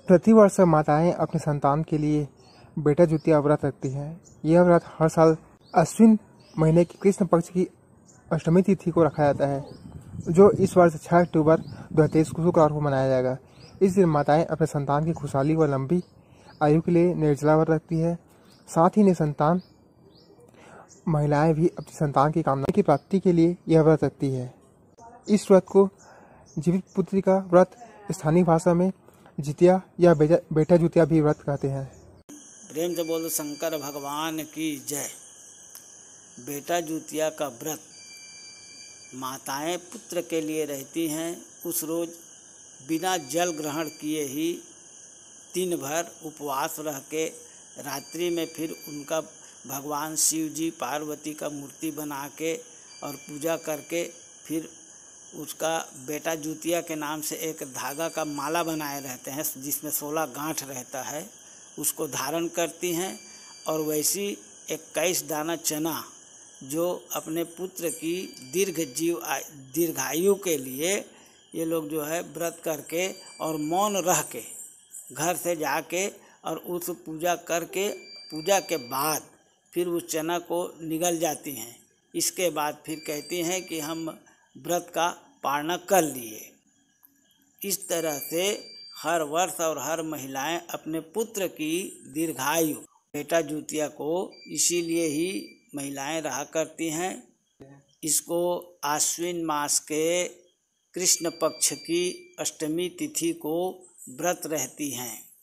प्रतिवर्ष माताएं अपने संतान के लिए बेटा जुतिया व्रत रखती हैं। यह व्रत हर साल अश्विन महीने की कृष्ण पक्ष की अष्टमी तिथि को रखा जाता है, जो इस वर्ष 6 अक्टूबर 2023 को शुक्रवार को मनाया जाएगा। इस दिन माताएं अपने संतान की खुशहाली व लंबी आयु के लिए निर्जला व्रत रखती है। साथ ही निसंतान महिलाएं भी अपनी संतान की कामना की प्राप्ति के लिए यह व्रत रखती है। इस व्रत को जीवित पुत्री का व्रत स्थानीय भाषा में जितिया या बेटा जुतिया भी व्रत कहते हैं। प्रेम से बोलो शंकर भगवान की जय। बेटा जुतिया का व्रत माताएं पुत्र के लिए रहती हैं। उस रोज बिना जल ग्रहण किए ही दिन भर उपवास रह के रात्रि में फिर उनका भगवान शिव जी पार्वती का मूर्ति बना के और पूजा करके फिर उसका बेटा जुतिया के नाम से एक धागा का माला बनाए रहते हैं, जिसमें 16 गांठ रहता है, उसको धारण करती हैं। और वैसी 21 दाना चना जो अपने पुत्र की दीर्घायु के लिए ये लोग जो है व्रत करके और मौन रह के घर से जाके और उस पूजा करके पूजा के बाद फिर उस चना को निगल जाती हैं। इसके बाद फिर कहती हैं कि हम व्रत का पारण कर लिए। इस तरह से हर वर्ष और हर महिलाएं अपने पुत्र की दीर्घायु बेटा जुतिया को इसीलिए ही महिलाएं रहा करती हैं। इसको आश्विन मास के कृष्ण पक्ष की अष्टमी तिथि को व्रत रहती हैं।